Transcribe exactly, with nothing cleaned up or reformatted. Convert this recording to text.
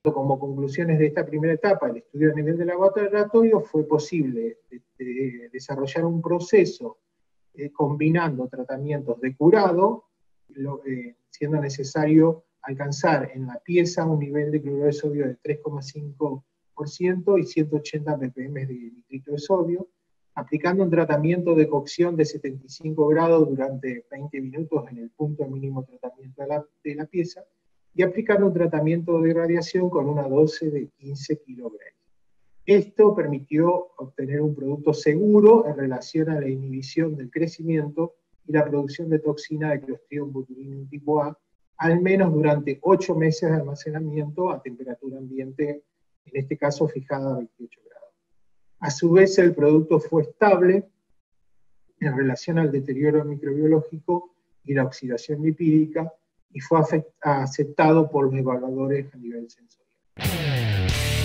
como conclusiones de esta primera etapa, el estudio a nivel del laboratorio, fue posible de, de desarrollar un proceso eh, combinando tratamientos de curado, lo, eh, siendo necesario alcanzar en la pieza un nivel de cloruro de sodio de tres coma cinco por ciento y ciento ochenta ppm de nitrito de sodio, aplicando un tratamiento de cocción de setenta y cinco grados durante veinte minutos en el punto mínimo de tratamiento de la, de la pieza, y aplicando un tratamiento de irradiación con una dosis de quince kilogramos. Esto permitió obtener un producto seguro en relación a la inhibición del crecimiento y la producción de toxina de Clostridium botulinum tipo A, al menos durante ocho meses de almacenamiento a temperatura ambiente, en este caso fijada a veintiocho grados. A su vez, el producto fue estable en relación al deterioro microbiológico y la oxidación lipídica, y fue aceptado por los evaluadores a nivel sensorial.